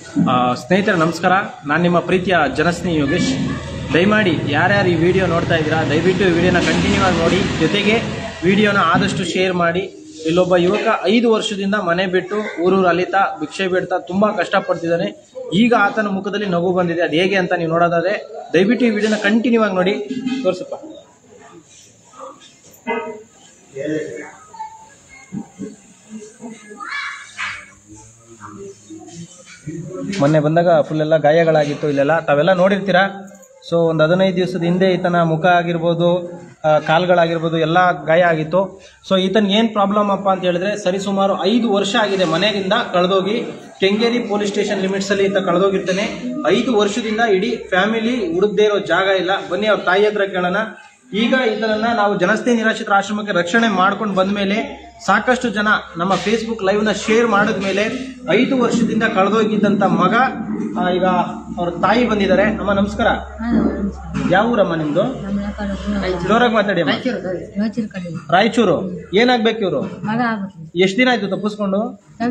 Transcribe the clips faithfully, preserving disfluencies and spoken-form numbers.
ಸ್ನೇಹಿತರೆ ನಮಸ್ಕಾರ, ನಾನು ನಿಮ್ಮ ಪ್ರೀತಿಯ ಜನಸ್ನೇಹಿ ಯೋಗೇಶ್. ದಯಮಾಡಿ ಯಾರ್ಯಾರು ಈ ವಿಡಿಯೋ ನೋಡ್ತಾ ಇದ್ದೀರಾ ದಯವಿಟ್ಟು ಈ ವಿಡಿಯೋನ ಕಂಟಿನ್ಯೂ ಆಗಿ ನೋಡಿ, ಜೊತೆಗೆ ವಿಡಿಯೋನ ಆದಷ್ಟು ಶೇರ್ ಮಾಡಿ. ಇಲ್ಲೊಬ್ಬ ಯುವಕ ಐದು ವರ್ಷದಿಂದ ಮನೆ ಬಿಟ್ಟು ಊರೂರು ಅಲಿತಾ ಭಿಕ್ಷೆ ಬಿಡ್ತಾ ತುಂಬ ಕಷ್ಟಪಡ್ತಿದ್ದಾನೆ. ಈಗ ಆತನ ಮುಖದಲ್ಲಿ ನಗು ಬಂದಿದೆ. ಅದು ಹೇಗೆ ಅಂತ ನೀವು ನೋಡೋದಾದ್ರೆ ದಯವಿಟ್ಟು ಈ ವಿಡಿಯೋನ ಕಂಟಿನ್ಯೂ ಆಗಿ ನೋಡಿ. ತೋರಿಸಪ್ಪ. ಮೊನ್ನೆ ಬಂದಾಗ ಫುಲ್ ಎಲ್ಲ ಗಾಯಗಳಾಗಿತ್ತು ಇಲ್ಲೆಲ್ಲ, ತಾವೆಲ್ಲ ನೋಡಿರ್ತೀರಾ. ಸೊ ಒಂದು ಹದಿನೈದು ದಿವಸದ ಹಿಂದೆ ಈತನ ಮುಖ ಆಗಿರ್ಬೋದು, ಕಾಲ್ಗಳಾಗಿರ್ಬೋದು ಎಲ್ಲ ಗಾಯ ಆಗಿತ್ತು. ಸೊ ಈತನಿಗೆ ಏನು ಪ್ರಾಬ್ಲಮ್ ಅಪ್ಪ ಅಂತ ಹೇಳಿದ್ರೆ, ಸರಿಸುಮಾರು ಐದು ವರ್ಷ ಆಗಿದೆ ಮನೆಯಿಂದ ಕಳೆದೋಗಿ. ಕೆಂಗೇರಿ ಪೊಲೀಸ್ ಸ್ಟೇಷನ್ ಲಿಮಿಟ್ಸಲ್ಲಿ ಈತ ಕಳೆದೋಗಿರ್ತಾನೆ. ಐದು ವರ್ಷದಿಂದ ಇಡೀ ಫ್ಯಾಮಿಲಿ ಹುಡುಗದೇ ಇರೋ ಜಾಗ ಇಲ್ಲ. ಬನ್ನಿ ಅವ್ರ ತಾಯಿ ಹತ್ರ ಕೇಳೋಣ. ಈಗ ಇದನ್ನ ನಾವು ಜನಸ್ನೇಹಿ ನಿರಾಶ್ರಿತರ ಆಶ್ರಮಕ್ಕೆ ರಕ್ಷಣೆ ಮಾಡ್ಕೊಂಡು ಬಂದ ಮೇಲೆ ಸಾಕಷ್ಟು ಜನ ನಮ್ಮ ಫೇಸ್ಬುಕ್ ಲೈವ್ ನ ಶೇರ್ ಮಾಡಿದ ಮೇಲೆ ಐದು ವರ್ಷದಿಂದ ಕಳೆದೋಗಿದ್ದಂತ ಮಗ ಈಗ ಅವ್ರ ತಾಯಿ ಬಂದಿದ್ದಾರೆ. ಅಮ್ಮ ನಮಸ್ಕಾರ. ಯಾವ ಊರಮ್ಮ ನಿಮ್ದು? ಜೋರಾಗಿ ಮಾತಾಡಿ. ರಾಯಚೂರು. ಏನಾಗ್ಬೇಕು ಇವರು? ಎಷ್ಟ್ ದಿನ ಆಯ್ತು ತಪ್ಪಿಸ್ಕೊಂಡು?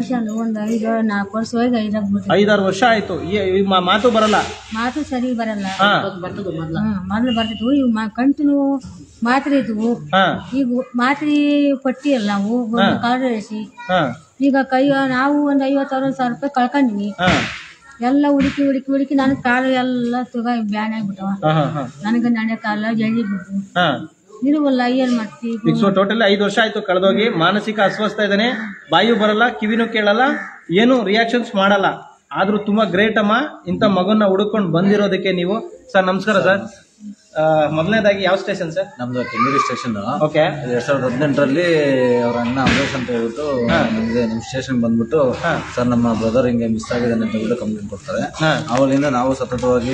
ಐದಾರು ವರ್ಷ ಆಯ್ತು. ಮಾತು ಬರಲ್ಲ? ಮಾತು ಸರಿ ಬರಲ್ಲ. ಮೊದಲು ಬರ್ತಿದ್ವು, ಇವ್ ಕಂಟಿನ್ಯೂ ಮಾತ್ರೆ ಇದ್ವು. ಈಗ ಮಾತ್ರೆ ಪಟ್ಟಿ ಅಲ್ಲ ನಾವು ಕಾರ್ಡ್ ಇಳಿಸಿ. ಈಗ ಕೈ ನಾವು ಒಂದ್ ಐವತ್ತು ಅರವತ್ತು ಸಾವಿರ ರೂಪಾಯಿ ಕಳ್ಕೊಂಡಿವಿ. ಎಲ್ಲ ಹುಡುಕಿ ಹುಡುಕಿ ಹುಡುಕಿ ನನ್ ಕಾಲು ಎಲ್ಲ ತುಗ ಬ್ಯಾನ್ ಆಗ್ಬಿಟ್ಟವ. ನನಗ ನಡೆ ಕಾಲ ಜಲ್ದಿ ಬಿಟ್ಟು ಇರುವಲ್ಲ, ಏನ್ ಮಾಡ್ತೀವಿ. ಸೊ ಟೋಟಲ್ ಐದು ವರ್ಷ ಆಯ್ತು ಕಳೆದೋಗಿ. ಮಾನಸಿಕ ಅಸ್ವಸ್ಥ ಇದ್ದಾನೆ. ಬಾಯು ಬರಲ್ಲ, ಕಿವಿನೂ ಕೇಳಲ್ಲ, ಏನು ರಿಯಾಕ್ಷನ್ಸ್ ಮಾಡಲ್ಲ. ಆದ್ರೂ ತುಂಬಾ ಗ್ರೇಟ್ ಅಮ್ಮ, ಇಂಥ ಮಗನ್ನ ಹುಡುಕೊಂಡು ಬಂದಿರೋದಕ್ಕೆ ನೀವು. ಸರ್ ನಮಸ್ಕಾರ ಸರ್. ಮೊದಲನೇದಾಗಿ ಯಾವ ಸ್ಟೇಷನ್ ಸರ್? ನಮ್ದು ಕೆಂಗೇರಿ ಸ್ಟೇಷನ್. ಓಕೆ. ಎರಡ್ ಸಾವಿರದ ಹದಿನೆಂಟರಲ್ಲಿ ಅವ್ರ ಅಣ್ಣ ಅಂಬರೀಶ್ ಅಂತ ಹೇಳ್ಬಿಟ್ಟು ನಮ್ಗೆ ನಮ್ ಸ್ಟೇಷನ್ ಬಂದ್ಬಿಟ್ಟು, ಸರ್ ನಮ್ಮ ಬ್ರದರ್ ಹಿಂಗೆ ಮಿಸ್ ಆಗಿದೆ ಅಂತ ಹೇಳ್ಬಿಟ್ಟು ಕಂಪ್ಲೇಂಟ್ ಕೊಡ್ತಾರೆ. ಅವಾಗಿಂದ ನಾವು ಸತತವಾಗಿ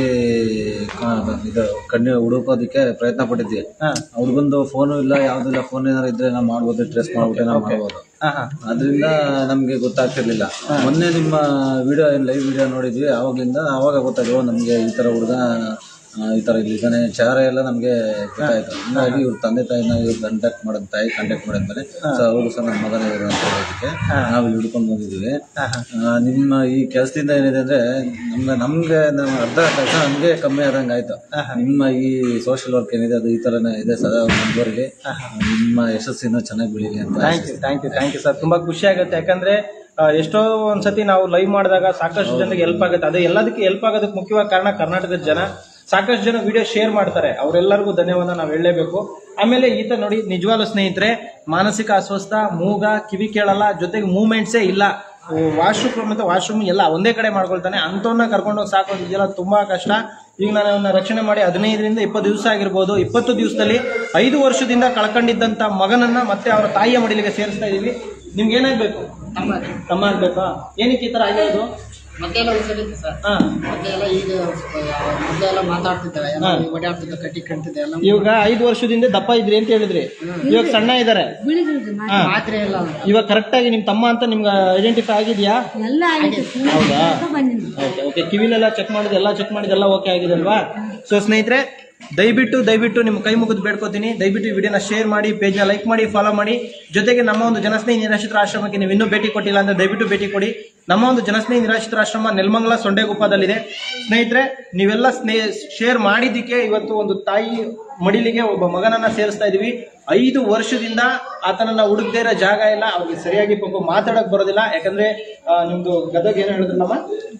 ಇದು ಕಣ್ಣು ಹುಡುಕೋದಕ್ಕೆ ಪ್ರಯತ್ನ ಪಟ್ಟಿದ್ವಿ. ಹುಡುಗಂದು ಫೋನು ಇಲ್ಲ, ಯಾವ್ದು ಇಲ್ಲ. ಫೋನ್ ಏನಾರು ಇದ್ರೆ ನಾವು ಮಾಡ್ಬೋದು, ಟ್ರೇಸ್ ಮಾಡ್ಬಿಟ್ಟು ನಾವು ಮಾಡ್ಬೋದು. ಅದರಿಂದ ನಮ್ಗೆ ಗೊತ್ತಾಗ್ತಿರ್ಲಿಲ್ಲ. ಮೊನ್ನೆ ನಿಮ್ಮ ವಿಡಿಯೋ ಲೈವ್ ವಿಡಿಯೋ ನೋಡಿದ್ವಿ. ಅವಾಗ್ಲಿಂದ ಅವಾಗ ಗೊತ್ತಾಗ್ಯೋ ನಮ್ಗೆ ಈ ತರ ಹುಡುಗ ಈ ತರ ಇಲ್ಲಿ ಇದ್ದಾನೆ, ಚಾರ ಎಲ್ಲ ನಮ್ಗೆ ಗೊತ್ತಾಯ್ತು. ಹೀಗಾಗಿ ಇವ್ರ ತಂದೆ ತಾಯಿನ ಇವ್ರು ಕಾಂಟ್ಯಾಕ್ಟ್ ಮಾಡೋದ್ ತಾಯಿ ಕಾಂಟ್ಯಾಕ್ಟ್ ಮಾಡಿದ್ಮೇಲೆ ಸರ್ ಅವರು ಸಹ ನಮ್ಮ ಮಗನೇ ಇವರು ಅಂತ ಹೇಳೋದಕ್ಕೆ ನಾವು ಇಲ್ಲಿ ಹಿಡ್ಕೊಂಡು ಬಂದಿದ್ದೀವಿ. ನಿಮ್ಮ ಈ ಕೆಲಸದಿಂದ ಏನಿದೆ ಅಂದ್ರೆ ನಮ್ಗೆ ನಮ್ಗೆ ನಮ್ಮ ಅರ್ಧ ಕೆಲಸ ನಮ್ಗೆ ಕಮ್ಮಿ ಆದಂಗೆ ಆಯ್ತು. ನಿಮ್ಮ ಈ ಸೋಷಿಯಲ್ ವರ್ಕ್ ಏನಿದೆ ಅದು ಈ ತರನೇ ಇದೆ ಸದಾ ಮುಂದುವರಿಲಿ. ನಿಮ್ಮ ಯಶಸ್ಸಿನ ಚೆನ್ನಾಗಿ ಬೆಳೀಲಿ ಅಂತ. Thank you thank you thank you sir. ತುಂಬಾ ಖುಷಿ ಆಗುತ್ತೆ. ಯಾಕಂದ್ರೆ ಎಷ್ಟೋ ಒಂದ್ಸತಿ ನಾವು ಲೈವ್ ಮಾಡಿದಾಗ ಸಾಕಷ್ಟು ಜನರಿಗೆ ಹೆಲ್ಪ್ ಆಗುತ್ತೆ. ಅದು ಎಲ್ಲದಕ್ಕೆ ಹೆಲ್ಪ್ ಆಗೋದಕ್ಕೆ ಮುಖ್ಯವಾದ ಕಾರಣ ಕರ್ನಾಟಕದ ಜನ. ಸಾಕಷ್ಟು ಜನ ವಿಡಿಯೋ ಶೇರ್ ಮಾಡ್ತಾರೆ, ಅವರೆಲ್ಲರಿಗೂ ಧನ್ಯವಾದ ನಾವು ಹೇಳಲೇಬೇಕು. ಆಮೇಲೆ ಈತ ನೋಡಿ ನಿಜವಾಗ್ಲೂ ಸ್ನೇಹಿತರೆ, ಮಾನಸಿಕ ಅಸ್ವಸ್ಥ, ಮೂಗ, ಕಿವಿ ಕೇಳಲ್ಲ, ಜೊತೆಗೆ ಮೂವ್ಮೆಂಟ್ಸೇ ಇಲ್ಲ. ವಾಶ್ರೂಮ್ ಮತ್ತೆ ವಾಶ್ರೂಮ್ ಎಲ್ಲ ಒಂದೇ ಕಡೆ ಮಾಡ್ಕೊಳ್ತಾನೆ. ಅಂತವನ್ನ ಕರ್ಕೊಂಡೋಗಿ ಸಾಕೋದಿದೆಯಲ್ಲ ತುಂಬಾ ಕಷ್ಟ. ಈಗ ನಾನು ಅವನ್ನ ರಕ್ಷಣೆ ಮಾಡಿ ಹದಿನೈದರಿಂದ ಇಪ್ಪತ್ತು ದಿವಸ ಆಗಿರ್ಬೋದು. ಇಪ್ಪತ್ತು ದಿವಸದಲ್ಲಿ ಐದು ವರ್ಷದಿಂದ ಕಳ್ಕೊಂಡಿದ್ದಂತ ಮಗನನ್ನ ಮತ್ತೆ ಅವರ ತಾಯಿಯ ಮಡಿಲಿಗೆ ಸೇರಿಸ್ತಾ ಇದೀವಿ. ನಿಮ್ಗೆ ಏನಾಗ್ಬೇಕು? ತಮ್ಮ ಆಗ್ಬೇಕಾ? ಏನಕ್ಕೆ ಈ ತರ ಆಗಿರೋದು? ಮೊದಲೆಲ್ಲ ಹುಷಾರಿತ್ತು ಸರ್. ಮೊದಲೆಲ್ಲ ಈಗ ಮೊದಲೆಲ್ಲ ಮಾತಾಡ್ತಿದ್ದೆ, ಓಡಾಡ್ತಿದ್ದೆ, ಕಟ್ಟಿ ಕಂಟಿದ್ದೆ ಎಲ್ಲ. ಇವಾಗ ಐದು ವರ್ಷದಿಂದ ದಪ್ಪ ಇದ್ರಿ ಅಂತ ಹೇಳಿದ್ರಿ, ಇವಾಗ ಸಣ್ಣ ಇದಾರೆ. ಮಾತ್ರೆ ಎಲ್ಲ ಇವಾಗ ಕರೆಕ್ಟ್ ಆಗಿ ನಿಮ್ ತಮ್ಮ ಅಂತ ನಿಮ್ಗೆ ಐಡೆಂಟಿಫೈ ಆಗಿದ್ಯಾ? ಹೌದಾ? ಓಕೆ. ಕಿವಿಲೆಲ್ಲ ಚೆಕ್ ಮಾಡಿದ್, ಎಲ್ಲ ಚೆಕ್ ಮಾಡಿದೆಲ್ಲ ಓಕೆ ಆಗಿದೆ ಅಲ್ವಾ? ಸೊ ಸ್ನೇಹಿತರೆ ದಯವಿಟ್ಟು ದಯವಿಟ್ಟು ನಿಮ್ಮ ಕೈ ಮುಗಿದು ಬೇಡ್ಕೋತೀನಿ, ದಯವಿಟ್ಟು ಈ ವಿಡಿಯೋನ ಶೇರ್ ಮಾಡಿ, ಪೇಜ್ನ ಲೈಕ್ ಮಾಡಿ, ಫಾಲೋ ಮಾಡಿ. ಜೊತೆಗೆ ನಮ್ಮ ಒಂದು ಜನಸ್ನೇಹಿ ನಿರಾಶ್ರಿತರ ಆಶ್ರಮಕ್ಕೆ ನೀವು ಇನ್ನೂ ಭೇಟಿ ಕೊಟ್ಟಿಲ್ಲ ಅಂದ್ರೆ ದಯವಿಟ್ಟು ಭೇಟಿ ಕೊಡಿ. ನಮ್ಮ ಒಂದು ಜನಸ್ನೇಹಿ ನಿರಾಶ್ರಿತರ ಆಶ್ರಮ ನೆಲಮಂಗಲ ಸೊಂಡೆಗುಪ್ಪದಲ್ಲಿದೆ. ಸ್ನೇಹಿತರೆ ನೀವೆಲ್ಲ ಸ್ನೇಹ ಶೇರ್ ಮಾಡಿದ್ದಕ್ಕೆ ಇವತ್ತು ಒಂದು ತಾಯಿ ಮಡಿಲಿಗೆ ಒಬ್ಬ ಮಗನನ್ನ ಸೇರಿಸ್ತಾ ಇದೀವಿ. ಐದು ವರ್ಷದಿಂದ ಆತನನ್ನ ಹುಡುಗದೇ ಇರೋ ಜಾಗ ಇಲ್ಲ. ಅವ್ರಿಗೆ ಸರಿಯಾಗಿ ಪಾಪ ಮಾತಾಡಕ್ ಬರೋದಿಲ್ಲ. ಯಾಕಂದ್ರೆ ನಿಮ್ದು ಗದಗ ಏನೋ ಹೇಳಿದ್ರಲ್ಲಮ್ಮ,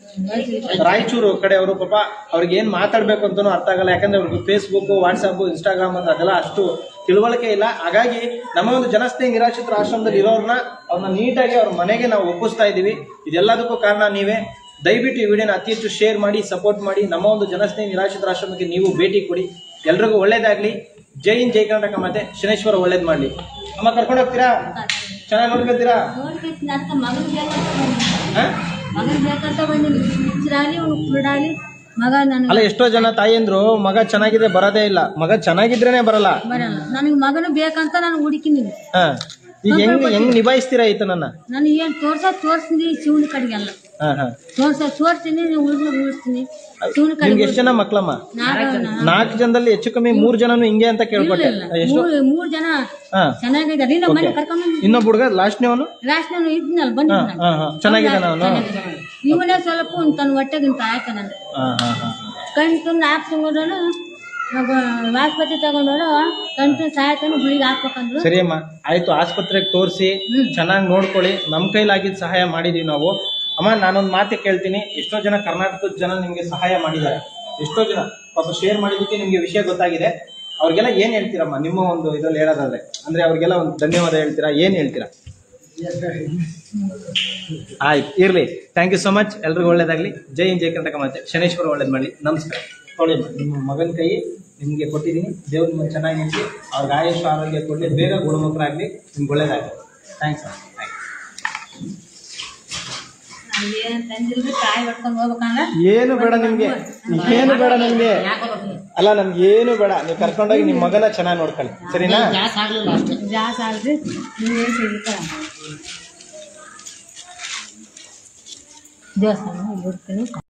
ರಾಯಚೂರು ಕಡೆ ಅವರು ಪಾಪ ಅವ್ರಿಗೆ ಏನ್ ಮಾತಾಡ್ಬೇಕು ಅಂತಾನು ಅರ್ಥ ಆಗಲ್ಲ. ಯಾಕಂದ್ರೆ ಅವ್ರಿಗೆ ಫೇಸ್ಬುಕ್, ವಾಟ್ಸ್ಆಪ್, ಇನ್ಸ್ಟಾಗ್ರಾಮ್ ಅಂತ ಅದೆಲ್ಲ ಅಷ್ಟು ತಿಳುವಳಿಕೆ ಇಲ್ಲ. ಹಾಗಾಗಿ ನಮ್ಮ ಒಂದು ಜನಸ್ನೇಹಿ ನಿರಾಶ್ರಿತರ ಆಶ್ರಮದಲ್ಲಿ ಇರೋರ್ನ ಅವ್ರನ್ನ ನೀಟಾಗಿ ಅವ್ರ ಮನೆಗೆ ನಾವು ಒಪ್ಪಿಸ್ತಾ ಇದೀವಿ. ಇದೆಲ್ಲದಕ್ಕೂ ಕಾರಣ ನೀವೇ. ದಯವಿಟ್ಟು ಈ ವಿಡಿಯೋನ ಅತಿ ಹೆಚ್ಚು ಶೇರ್ ಮಾಡಿ, ಸಪೋರ್ಟ್ ಮಾಡಿ. ನಮ್ಮ ಒಂದು ಜನಸ್ನೇಹಿ ನಿರಾಶ್ರಿತರ ಆಶ್ರಮಕ್ಕೆ ನೀವು ಭೇಟಿ ಕೊಡಿ. ಎಲ್ರಿಗೂ ಒಳ್ಳೇದಾಗ್ಲಿ. ಜೈ ಹಿಂದ್, ಜೈ ಕರ್ನಾಟಕ. ಮತ್ತೆ ಶನೇಶ್ವರ ಒಳ್ಳೇದ್ ಮಾಡ್ಲಿ. ಅಮ್ಮ ಕರ್ಕೊಂಡು ಹೋಗ್ತೀರಾ? ಚೆನ್ನಾಗಿ ನೋಡ್ಕೊತೀರಾ? ಅಲ್ಲ ಎಷ್ಟೋ ಜನ ತಾಯಿಯಂದ್ರು ಮಗ ಚೆನ್ನಾಗಿದ್ರೆ ಬರೋದೇ ಇಲ್ಲ, ಮಗ ಚೆನ್ನಾಗಿದ್ರೇನೆ ಬರಲ್ಲ. ನನಗೆ ಮಗನು ಬೇಕಂತ ನಾನು ಹುಡುಕಿನಿ. ಈಗ ಹೆಂಗ್ ಹೆಂಗ್ ನಿಭಾಯಿಸ್ತೀರಾ ಈತನನ್ನ? ನಾನು ಏನ್ ತೋರ್ಸ ತೋರ್ಸ್ತೀನಿ, ಶಿವನ ಕಡೆಗೆಲ್ಲ ತೋರ್ಸ ತೋರ್ಸ್ತೀನಿ, ಉಳಿದು ಉಳಿಸ್ತೀನಿ. ನಿಮ್ಗೆ ಎಷ್ಟು ಜನ ಮಕ್ಳಮ್ಮ? ನಾಲ್ಕು ಜನದಲ್ಲಿ ಹೆಚ್ಚು ಕಮ್ಮಿ ಮೂರ್ ಜನನು ಹಿಂಗೆ ಅಂತ ಕೇಳ್ಪಟ್ಟೆ. ಮೂರ್ ಜನ ಚೆನ್ನಾಗಿದ್ದಾರೆ. ಇನ್ನೊಬ್ಬ ಹುಡುಗ ಲಾಸ್ಟ್ನೇವನು ಲಾಸ್ಟ್ನೇವನು ಇದ್ನಲ್ಲ ಬಂದ ಚೆನ್ನಾಗಿದ್ದಾನ ಅವನು. ಇವನೇ ಸ್ವಲ್ಪ ತನ್ನ ಹೊಟ್ಟೆಗಿಂತ ಆಯ್ತ ನಾನು ಹಾಂ ಹಾಂ ಹಾಂ ಕಂಟು ನಾಲ್ಕು ತಿಂಗಳು ಆಸ್ಪತ್ರೆ ತಗೊಂಡವರು ಕಂಟು ಸಾಯ್ತಾನು ಗುಳಿಗೆ ಹಾಕ್ಬೇಕಂದ್ರು. ಸರಿ ಅಮ್ಮ, ಆಯ್ತು. ಆಸ್ಪತ್ರೆಗೆ ತೋರಿಸಿ ಚೆನ್ನಾಗಿ ನೋಡ್ಕೊಳ್ಳಿ. ನಮ್ಮ ಕೈಲಾಗಿದ್ದು ಸಹಾಯ ಮಾಡಿದೀವಿ ನಾವು. ಅಮ್ಮ, ನಾನೊಂದು ಮಾತು ಕೇಳ್ತೀನಿ. ಎಷ್ಟೋ ಜನ ಕರ್ನಾಟಕದ ಜನ ನಿಮಗೆ ಸಹಾಯ ಮಾಡಿದ್ದಾರೆ, ಎಷ್ಟೋ ಜನ ಪಾಪ ಶೇರ್ ಮಾಡಿದ್ದಕ್ಕೆ ನಿಮಗೆ ವಿಷಯ ಗೊತ್ತಾಗಿದೆ. ಅವ್ರಿಗೆಲ್ಲ ಏನ್ ಹೇಳ್ತೀರಮ್ಮ ನಿಮ್ಮ ಒಂದು ಇದ್ರಲ್ಲಿ ಹೇಳೋದಾದ್ರೆ? ಅಂದ್ರೆ ಅವ್ರಿಗೆಲ್ಲ ಒಂದು ಧನ್ಯವಾದ ಹೇಳ್ತೀರಾ, ಏನ್ ಹೇಳ್ತೀರಾ? ಆಯ್ತು, ಇರ್ಲಿ. Thank you so much. ಎಲ್ರಿಗೂ ಒಳ್ಳೇದಾಗ್ಲಿ. ಜೈ ಹಿಂದ್, ಜೈ ಕರ್ನಾಟಕ ಮಾತೆ. ಶನೇಶ್ವರ ಒಳ್ಳೇದ್ ಮಾಡಿ. ನಮಸ್ಕಾರ. ತೊಳಿ ನಿಮ್ಮ ಮಗನ ಕೈ ನಿಮ್ಗೆ ಕೊಟ್ಟಿದ್ದೀನಿ. ದೇವ್ರು ನಿಮ್ಮನ್ನು ಚೆನ್ನಾಗಿ ನಿಂತು ಅವ್ರಿಗೆ ಆಯುಷ ಆರೋಗ್ಯ ಕೊಡಲಿ, ಬೇಗ ಗುಣಮುಖರಾಗಲಿ, ನಿಮ್ಗೆ ಒಳ್ಳೇದಾಗಲಿ. ಥ್ಯಾಂಕ್ಸ್ ಅಮ್ಮ. ಏನು ಬೇಡ ನಿಮ್ಗೆ, ಏನು ಬೇಡ ನಿಮ್ಗೆ. ಅಲ್ಲ, ನಮ್ಗೆ ಏನು ಬೇಡ. ನೀವು ಕರ್ಕೊಂಡೋಗಿ ನಿಮ್ಮ ಮಗನ ಚೆನ್ನಾಗಿ ನೋಡ್ಕೊಳ್ಳಿ, ಸರಿನಾ? ಗ್ಯಾಸ್ ಆಗ್ಲಿಲ್ಲ ಅಷ್ಟೇ. ಜಾಸ್ ಆಲ್ರಿ ನೀವೇನು ಸಿಗುತ್ತಾ ದೇವಸ್ಥಾನ ಬಿಡ್ತೀನಿ.